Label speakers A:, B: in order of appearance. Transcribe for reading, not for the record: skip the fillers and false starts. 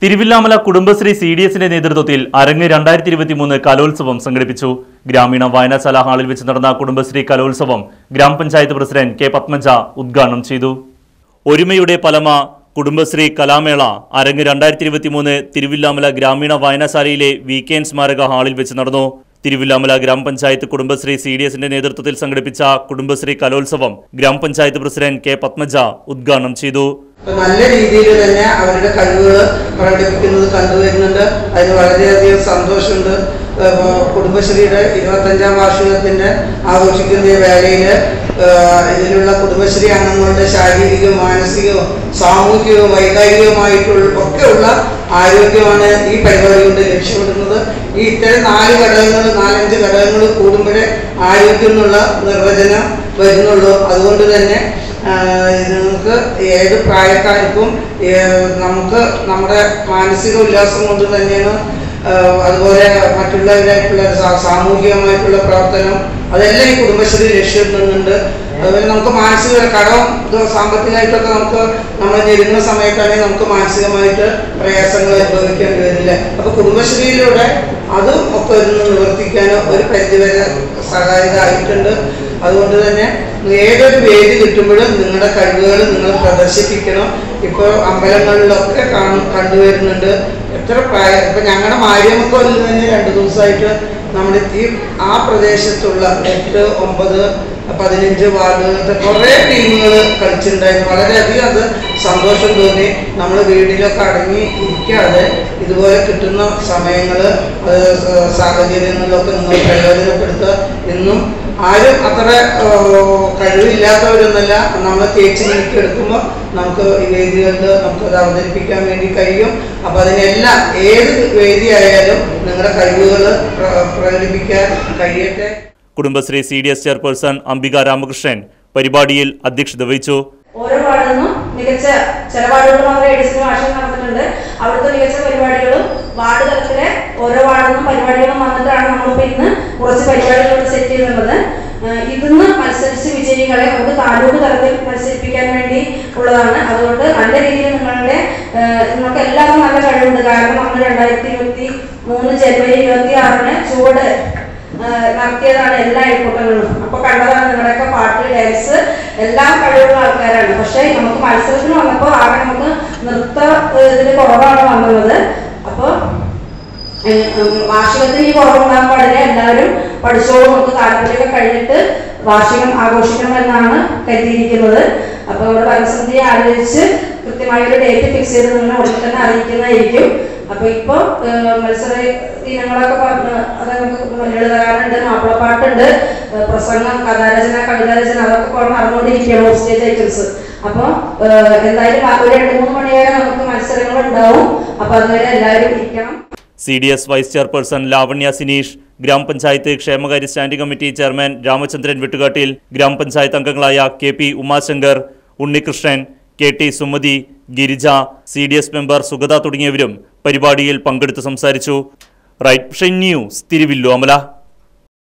A: തിരുവില്ലാമല കുടുംബശ്രീ CDSന്റെ നേതൃത്വത്തിൽ അരങ്ങ് 2023 കലോത്സവം സംഘടിപ്പിച്ചു. ഗ്രാമീണ വായനശാല ഹാളിൽ വെച്ച് നടന്ന കുടുംബശ്രീ കലോത്സവം ഗ്രാമപഞ്ചായത്ത് പ്രസിഡന്റ് കെ പത്മജ ഉദ്ഘാടനം ചെയ്തു. ഒരുമയുടെ പലമ കുടുംബശ്രീ കലാമേള അരങ്ങ് 2023 തിരുവില്ലാമല ഗ്രാമീണ വായനശാലയിലെ VKN സ്മാരക ഹാളിൽ വെച്ച് നടന്നു. തിരുവില്ലാമല ഗ്രാമപഞ്ചായത്ത് കുടുംബശ്രീ CDSന്റെ നേതൃത്വത്തിൽ സംഘടിപ്പിച്ച കുടുംബശ്രീ കലോത്സവം ഗ്രാമപഞ്ചായത്ത് പ്രസിഡന്റ് കെ പത്മജ ഉദ്ഘാടനം ചെയ്തു.
B: നല്ല രീതിയിൽ തന്നെ അവരുടെ കഴിവുകൾ പ്രകടിപ്പിക്കുന്നത് കണ്ടുവരുന്നുണ്ട്. അതിന് വളരെയധികം സന്തോഷമുണ്ട്. കുടുംബശ്രീയുടെ 25ാം വാർഷികത്തിന്റെ ആഘോഷിക്കുന്ന ഈ വേളയിൽ ഇതിലുള്ള കുടുംബശ്രീ അംഗങ്ങളുടെ ശാരീരികവും മാനസികവും സാമൂഹികവും വൈകാരികവുമായിട്ടുള്ള ഒക്കെയുള്ള ആരോഗ്യമാണ് ഈ പരിപാടി കൊണ്ട് ലക്ഷ്യമിടുന്നത്. ഈ ഇത്തരം 4-5 ഘടകങ്ങൾ കൂടുമ്പോഴേ ആരോഗ്യം എന്നുള്ള നിർവചനം വരുന്നുള്ളൂ. അതുകൊണ്ട് തന്നെ നിങ്ങൾക്ക് ഏത് പ്രായക്കാർക്കും നമുക്ക് നമ്മുടെ മാനസിക ഉല്ലാസം കൊണ്ട് തന്നെയാണ്, അതുപോലെ മറ്റുള്ളവരായിട്ടുള്ള സാമൂഹികമായിട്ടുള്ള പ്രവർത്തനം അതെല്ലാം ഈ കുടുംബശ്രീ ലക്ഷ്യമിടുന്നുണ്ട്. അതുപോലെ നമുക്ക് മാനസിക കടം സാമ്പത്തികമായിട്ടൊക്കെ നമ്മൾ ഞെരുങ്ങുന്ന സമയത്താണെങ്കിൽ നമുക്ക് മാനസികമായിട്ട് പ്രയാസങ്ങൾ അനുഭവിക്കേണ്ടി വരില്ല. അപ്പൊ കുടുംബശ്രീയിലൂടെ അതും ഒക്കെ ഒന്ന് നിവർത്തിക്കാനോ ഒരു പരിധിവരെ സഹായകമായിട്ടുണ്ട്. അതുകൊണ്ട് തന്നെ ഏതൊരു വേദി കിട്ടുമ്പോഴും നിങ്ങളുടെ കഴിവുകൾ നിങ്ങൾ പ്രദർശിപ്പിക്കണം. ഇപ്പോൾ അമ്പലങ്ങളിലൊക്കെ കണ്ടുവരുന്നുണ്ട്. എത്ര പ്രായം ഇപ്പൊ ഞങ്ങളുടെ മാരിയമ്മക്കോലിൽ തന്നെ 2 ദിവസമായിട്ട് നമ്മുടെ ആ പ്രദേശത്തുള്ള 8, 9, 15 വാർഡുകളിലത്തെ കുറേ ടീമുകൾ കളിച്ചിട്ടുണ്ടായിരുന്നു. വളരെയധികം അത് സന്തോഷം തോന്നി. നമ്മൾ വീട്ടിലൊക്കെ അടങ്ങി ഇരിക്കാതെ ഇതുപോലെ കിട്ടുന്ന സമയങ്ങൾ സാഹചര്യങ്ങളിലൊക്കെ നിങ്ങൾ പ്രയോജനപ്പെടുത്തുക. ഇന്നും ആരും അത്ര കഴിവില്ലാത്തവരൊന്നല്ല. നമ്മൾ തേച്ച് നീക്കിയെടുക്കുമ്പോൾ നമുക്ക് ഈ വേദികളിൽ നമുക്കത് അവതരിപ്പിക്കാൻ വേണ്ടി കഴിയും. അപ്പം അതിനെല്ലാം ഏത് വേദിയായാലും നിങ്ങളുടെ കഴിവുകൾ പ്രകടിപ്പിക്കാൻ കഴിയട്ടെ.
A: കുടുംബശ്രീ CDS ചെയർപേഴ്സൺ അംബിക രാമകൃഷ്ണൻ പരിപാടിയിൽ അധ്യക്ഷത വഹിച്ചു.
C: ഓരോ വാർഡിൽ നിന്നും മികച്ച ചില വാർഡുകൾ മാത്രമേ എഡിസിന് ഭാഷ നടന്നിട്ടുണ്ട്. അവിടുത്തെ മികച്ച പരിപാടികളും വാർഡ് തലത്തിലെ ഓരോ വാർഡിൽ നിന്നും പരിപാടികളും വന്നിട്ടാണ് നമ്മളിപ്പോൾ ഇന്ന് കുറച്ച് പരിപാടികൾ സെറ്റ് ചെയ്തിട്ടുള്ളത്. ഇതിന്ന് മത്സരിച്ച് വിജയികളെ നമുക്ക് താലൂക്ക് തലത്തിൽ മത്സരിപ്പിക്കാൻ വേണ്ടി ഉള്ളതാണ്. അതുകൊണ്ട് നല്ല രീതിയിൽ നിങ്ങൾക്ക് എല്ലാവർക്കും നല്ല കഴിവുണ്ട്. കാരണം നമ്മൾ 2023 ജനുവരി 26-ന് ചുവട് നടത്തിയതാണ് എല്ലാ അയൽക്കൂട്ടങ്ങളും. അപ്പൊ കണ്ടതാണ് നിങ്ങളുടെയൊക്കെ പാട്ട്, ഡാൻസ് എല്ലാം കഴിവുള്ള ആൾക്കാരാണ്. പക്ഷെ നമുക്ക് മത്സരത്തിന് വന്നപ്പോൾ ആകെ നമുക്ക് നൃത്ത ഇതിന് കുറവാണ് വന്നത്. അപ്പോൾ വാർഷികത്തിന് ഈ കുറവുണ്ടാകാൻ പാടില്ല. എല്ലാവരും പഠിച്ചോളും. നമുക്ക് താല്പര്യമൊക്കെ കഴിഞ്ഞിട്ട് വാർഷികം ആഘോഷിക്കണമെന്നാണ് കരുതിയിരിക്കുന്നത്. അപ്പോൾ നമ്മുടെ ഭരണസമിതിയെ ആലോചിച്ച് കൃത്യമായൊരു ഡേറ്റ് ഫിക്സ് ചെയ്ത് നിങ്ങൾ ഉടനെ തന്നെ അറിയിക്കുന്നതായിരിക്കും. അപ്പൊ ഇപ്പൊ മത്സര ഇനങ്ങളൊക്കെ അത് നമുക്ക് ലളിതഗാനുണ്ട്, മാപ്പിളപ്പാട്ടുണ്ട്, പ്രസംഗം, കഥാരചന, കവിതാരചന അതൊക്കെ നടന്നുകൊണ്ടിരിക്കുകയാണ് സ്റ്റേജ് ഐറ്റംസ്. അപ്പൊ എന്തായാലും ഒരു 2-3 മണി വരെ നമുക്ക് മത്സരങ്ങൾ ഉണ്ടാവും. അപ്പൊ അതുവരെ എല്ലാവരും ഇരിക്കണം.
A: CDS vice chairperson Lavanya Sineesh, ഗ്രാമപഞ്ചായത്ത് ക്ഷേമകാര്യ standing committee chairman Ramachandran Vettukattil, ഗ്രാമപഞ്ചായത്ത് അംഗങ്ങളായ KP Umashankar, Unnikrishnan, KT Sumathi, Girija, CDS member Sugatha തുടങ്ങിയവരും പരിപാടിയിൽ പങ്കെടുത്ത് സംസാരിച്ചു. Right Vision News, Thiruvilwamala.